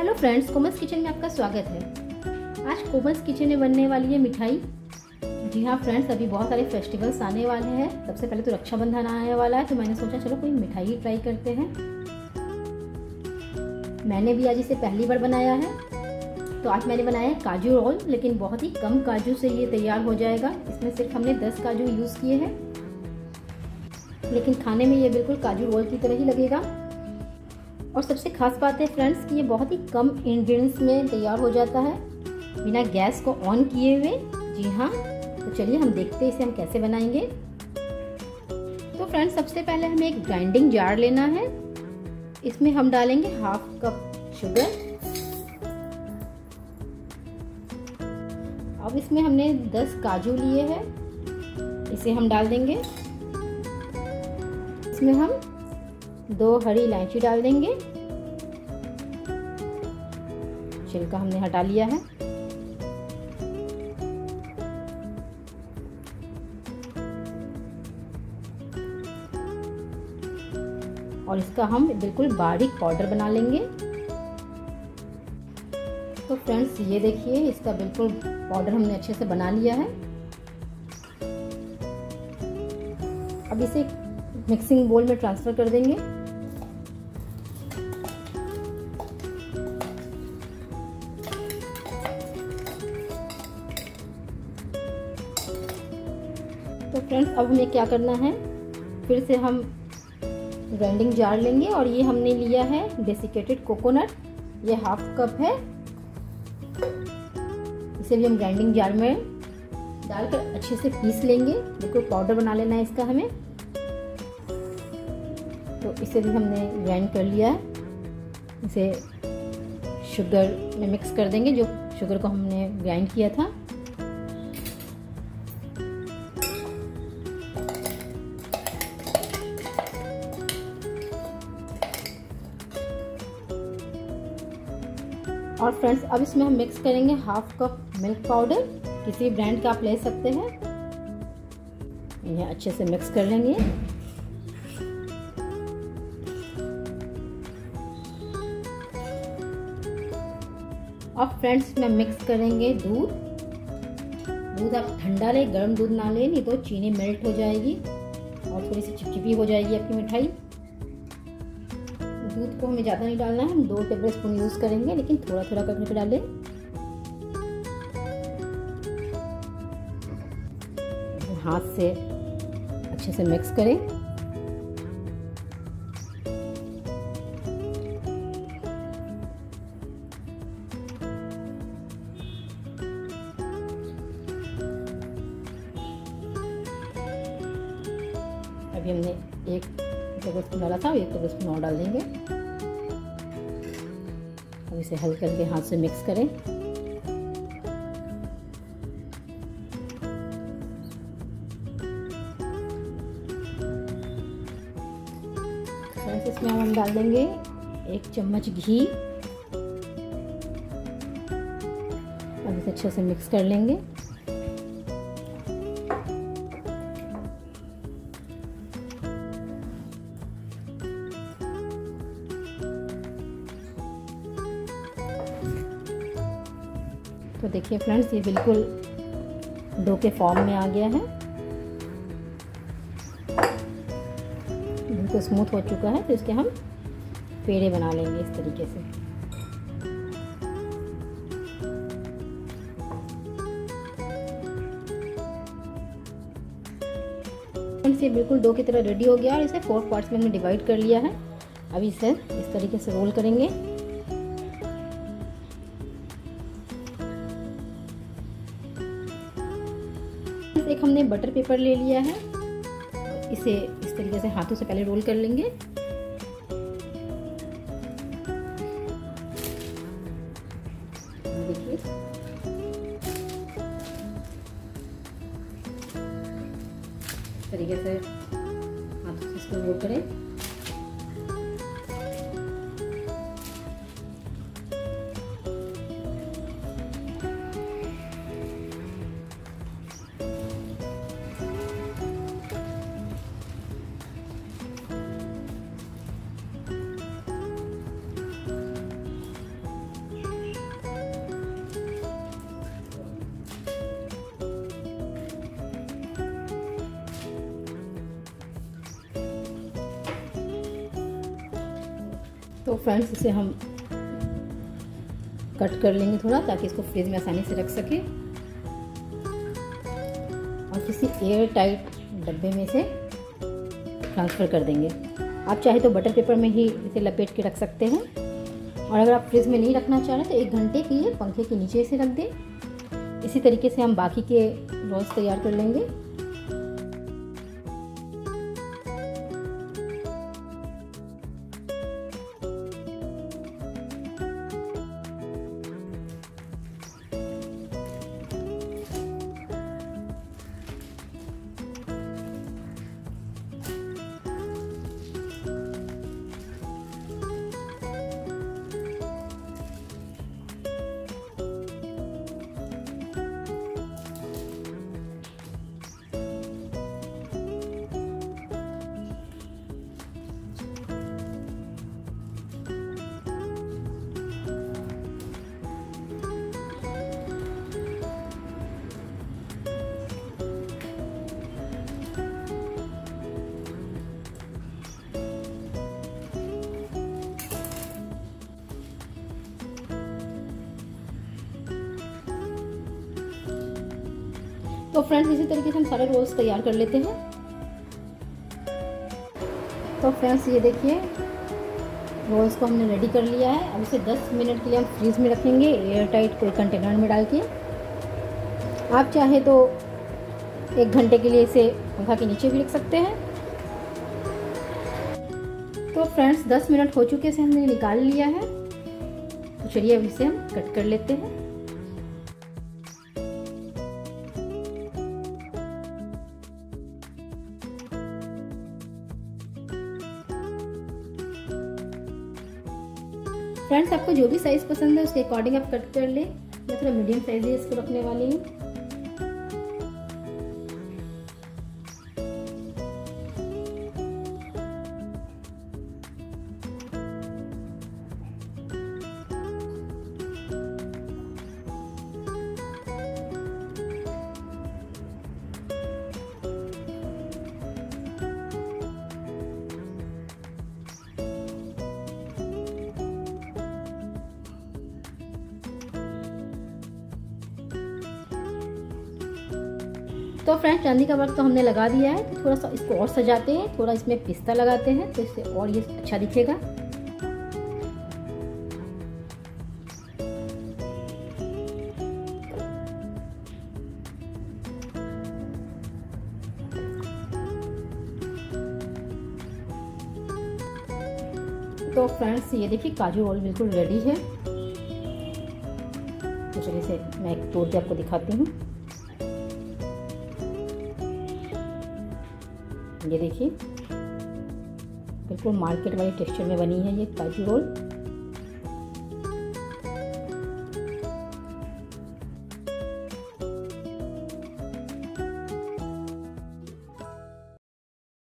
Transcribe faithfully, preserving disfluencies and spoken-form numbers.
Hello friends, Komal's kitchen में आपका स्वागत है। आज कोमल्स किचन में बनने वाली है मिठाई। जी हाँ फ्रेंड्स, अभी बहुत सारे फेस्टिवल्स आने वाले हैं। सबसे पहले तो रक्षाबंधन आने वाला है, तो मैंने सोचा चलो कोई मिठाई ही ट्राई करते हैं। मैंने भी आज इसे पहली बार बनाया है। तो आज मैंने बनाया है काजू रोल, लेकिन बहुत ही कम काजू से ये तैयार हो जाएगा। इसमें सिर्फ हमने दस काजू यूज़ किए हैं, लेकिन खाने में ये बिल्कुल काजू रोल की तरह ही लगेगा। और सबसे खास बात है फ्रेंड्स कि ये बहुत ही कम इंग्रेडिएंट्स में तैयार हो जाता है, बिना गैस को ऑन किए हुए। जी हाँ, तो चलिए हम देखते हैं इसे हम कैसे बनाएंगे। तो फ्रेंड्स, सबसे पहले हमें एक ग्राइंडिंग जार लेना है। इसमें हम डालेंगे हाफ कप शुगर। अब इसमें हमने दस काजू लिए हैं, इसे हम डाल देंगे। इसमें हम दो हरी इलायची डाल देंगे, छिलका हमने हटा लिया है। और इसका हम बिल्कुल बारीक पाउडर बना लेंगे। तो फ्रेंड्स, ये देखिए, इसका बिल्कुल पाउडर हमने अच्छे से बना लिया है। अब इसे मिक्सिंग बोल में ट्रांसफर कर देंगे। तो फ्रेंड्स, अब हमें क्या करना है, फिर से हम ग्राइंडिंग जार लेंगे और ये हमने लिया है डेसिकेटेड कोकोनट, ये हाफ कप है। इसे भी हम ग्राइंडिंग जार में डालकर अच्छे से पीस लेंगे। बिल्कुल पाउडर बना लेना है इसका हमें। तो इसे भी हमने ग्राइंड कर लिया है। इसे शुगर में मिक्स कर देंगे, जो शुगर को हमने ग्राइंड किया था। और फ्रेंड्स, अब इसमें हम मिक्स करेंगे हाफ कप मिल्क पाउडर। किसी ब्रांड का आप ले सकते हैं। इन्हें अच्छे से मिक्स कर लेंगे। अब फ्रेंड्स, इसमें मिक्स करेंगे दूध। दूध आप ठंडा ले, गर्म दूध ना ले, नहीं तो चीनी मेल्ट हो जाएगी और थोड़ी सी चिपचिपी हो जाएगी आपकी मिठाई। दूध को हमें ज़्यादा नहीं डालना है, हम दो टेबल स्पून यूज़ करेंगे, लेकिन थोड़ा थोड़ा करके डालें। हाथ से अच्छे से मिक्स करें। अभी हमने एक टेबल स्पून डाला था, एक टेबल स्पून और डाल देंगे। अब इसे हल्के हल्के हाथ से मिक्स करें। इसमें हम डाल देंगे एक चम्मच घी। अब इसे अच्छे से मिक्स कर लेंगे। तो देखिए फ्रेंड्स, ये बिल्कुल डो के फॉर्म में आ गया है। बिल्कुल स्मूथ हो चुका है। तो इसके हम पेड़े बना लेंगे इस तरीके से। फ्रेंड्स, ये बिल्कुल डो की तरह रेडी हो गया और इसे फोर पार्ट्स में हमने डिवाइड कर लिया है। अब इसे इस तरीके से रोल करेंगे। एक हमने बटर पेपर ले लिया है, इसे इस तरीके से हाथों से पहले रोल कर लेंगे। देखिए, इस तरीके से हाथों से इसको रोल करें। तो फ्रेंड्स इसे हम कट कर लेंगे थोड़ा, ताकि इसको फ्रिज में आसानी से रख सके, और किसी एयर टाइट डब्बे में इसे ट्रांसफ़र कर देंगे। आप चाहे तो बटर पेपर में ही इसे लपेट के रख सकते हैं, और अगर आप फ्रिज में नहीं रखना चाह रहे तो एक घंटे के लिए पंखे के नीचे इसे रख दें। इसी तरीके से हम बाकी के रोल्स तैयार कर लेंगे। तो फ्रेंड्स इसी तरीके से हम सारे रोल्स तैयार कर लेते हैं। तो फ्रेंड्स ये देखिए, रोल्स को हमने रेडी कर लिया है। अब इसे दस मिनट के लिए हम फ्रीज में रखेंगे, एयर टाइट कोई कंटेनर में डाल के। आप चाहे तो एक घंटे के लिए इसे पंखा के नीचे भी रख सकते हैं। तो फ्रेंड्स दस मिनट हो चुके से हमने निकाल लिया है। तो चलिए अब इसे हम कट कर लेते हैं। फ्रेंड्स आपको जो भी साइज़ पसंद है उसके अकॉर्डिंग आप कट कर ले। मैं थोड़ा मीडियम साइज ही इसको रखने वाली हूँ। तो फ्रेंड्स चांदी का वर्क तो हमने लगा दिया है। तो थोड़ा सा इसको और सजाते हैं, थोड़ा इसमें पिस्ता लगाते हैं तो इससे और ये अच्छा दिखेगा। तो फ्रेंड्स ये देखिए काजू रोल बिल्कुल रेडी है। तो चलिए इसे मैं एक तोड़ के आपको दिखाती हूँ। ये देखिए बिल्कुल मार्केट वाली टेक्सचर में बनी है ये काजू रोल।